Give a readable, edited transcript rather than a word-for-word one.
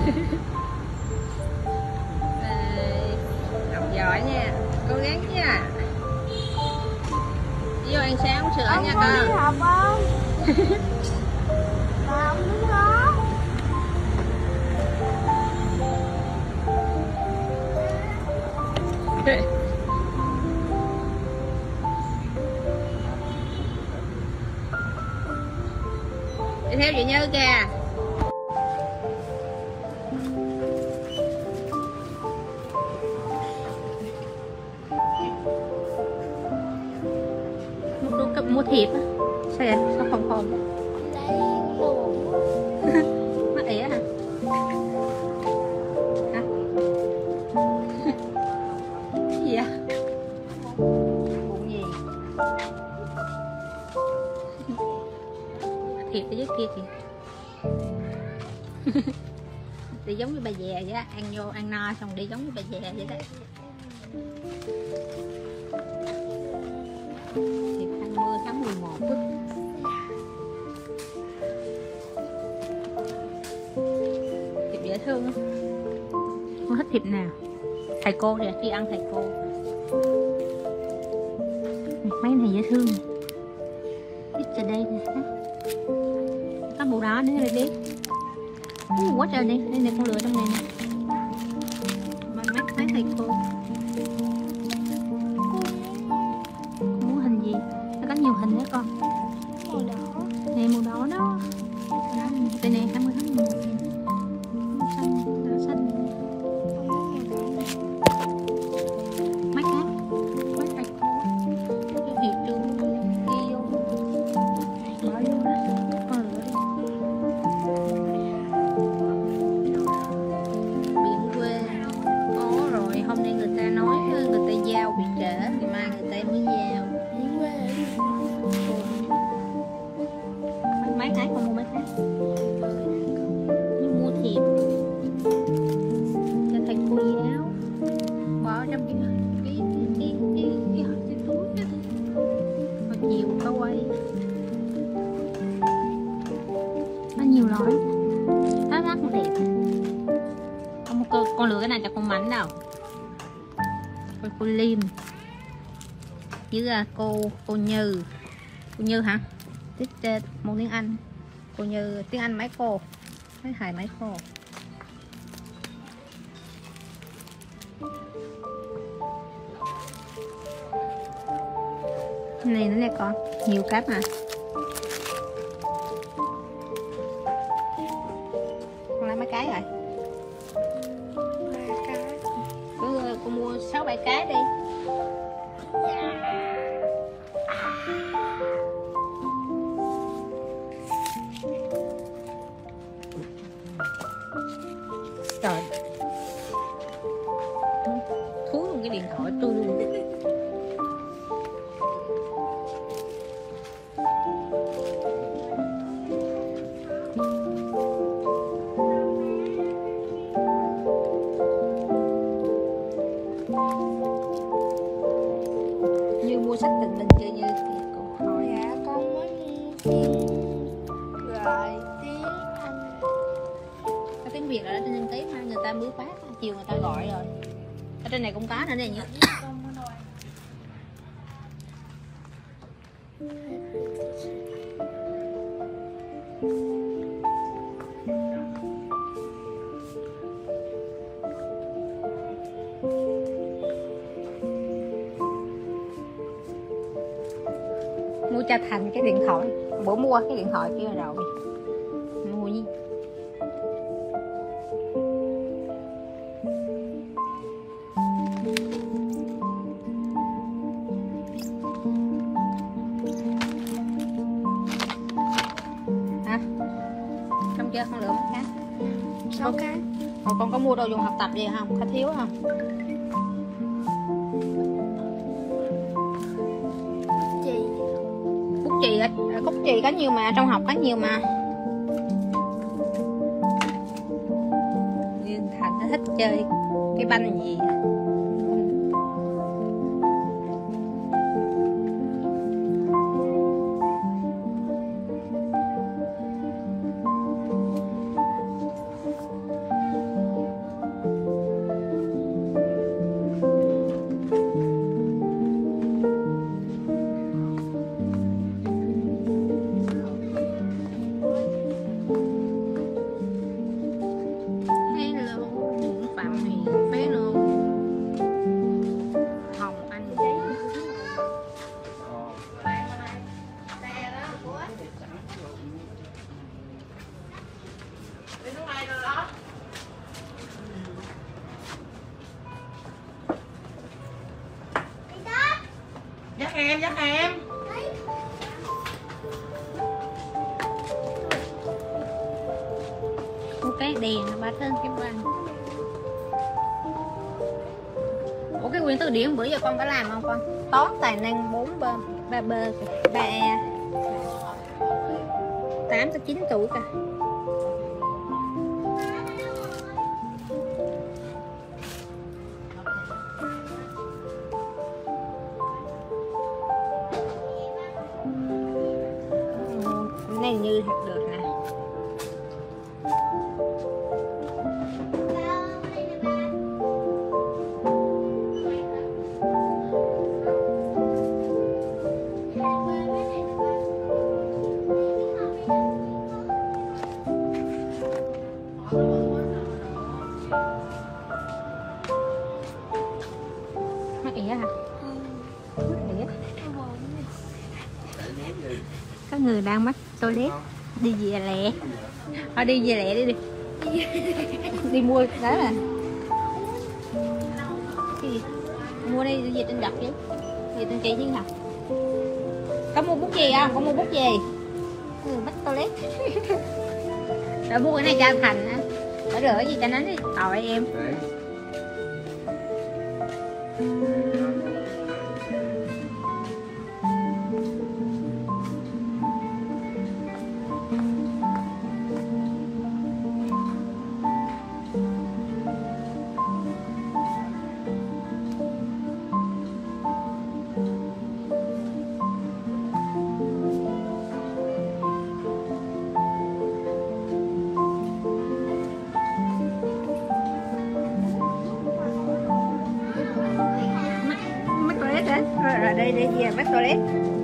Học giỏi nha, cố gắng nha. Đi vô ăn sáng uống sữa nha con. Đi học không? Bà không đứng đó. Đi theo chị Như kìa. Mua thiệp á. Sao vậy? Sao không không? Đây đồ. Mắt ỉa hả? Hả? Cái gì vậy? Bụng gì? Thiệp ở dưới kia kìa. Đi giống như bà dè vậy đó, ăn vô ăn no xong đi giống như bà dè vậy đó. Thiệp 20 tháng 11 á. Thiệp dễ thương á. Con thích thiệp nào? Thầy cô kìa, đi ăn thầy cô. Mấy này dễ thương. Ít ở đây nè. Có màu đỏ nữa đây biết. Quá trời đi, đây này con lựa trong này nè. Mấy thầy cô. Con muốn hình gì? Nó có nhiều hình đó con. Màu đỏ. Nè màu đỏ đó. Đây nè 20 tháng 11 nè. Xanh, đỏ xanh. Mấy cái thầy cô. Cái hiệu trường ghi vô. Bỏ vô đó. Con lựa đi. Biển quê. Có rồi, hôm nay người ta nói người ta giao bị trễ, ngày mai người ta mới giao. Biển quê. Mấy cái con mua mấy cái. Nhưng mua thiệp cho thầy cô giáo, bỏ trong cái túi đó. Hồi chiều có quay. Nó nhiều loại. Nó rất đẹp. Con lựa cái này cho con Mảnh đâu. Cô Liêm với cô Như. Cô Như hả? Tiết môn tiếng Anh. Cô Như tiếng Anh mấy cô. Mấy thầy mấy cô. Này nữa nè con, nhiều cái mà. Con lấy mấy cái rồi? 3 cái. Con mua 6-7 cái đi. Trời, thúi luôn cái điện thoại tôi luôn. Như mua sách tình mình chơi như cô hỏi. Dạ con mới mua phim rồi tiếng Anh. Có tiếng Việt ở trên đăng ký mà người ta mới phát, chiều người ta gọi rồi. Ở trên này cũng có nữa nè nhỉ. Mua cho Thành cái điện thoại. Bữa mua cái điện thoại kia rồi. Mua gì? Hả? Xong chưa? Con lựa mấy cái? 6 cái. Rồi con có mua đồ dùng học tập gì không? Có thiếu không? Chị. Bút chì có nhiều mà, trong học có nhiều mà. Thành nó thích chơi cái banh gì. dắt em. Một cái đèn nó bắt lên cái bàn. Ủa cái quyển từ điển bữa giờ con có làm không con? Toán tài năng 4 bơ 3 bơ 3 e 8 tới 9 tuổi kìa. Cái này như học được nè. Mắc ỉa hả? Mắc ỉa. Có người đang mắc toilet. Đi về lẹ. Thôi đi về lẹ đi. Đi mua đó là cái gì? Mua đi về trên đập chứ. Về trên cây chứ hả? Có mua bút gì không? Có mua bút gì? Người mắc toilet. Đợi mua cái này cho anh Thành á. Đỡ rửa gì cho nó đi. Tội em. Mắc toilet hả? Rồi đây về mắc toilet.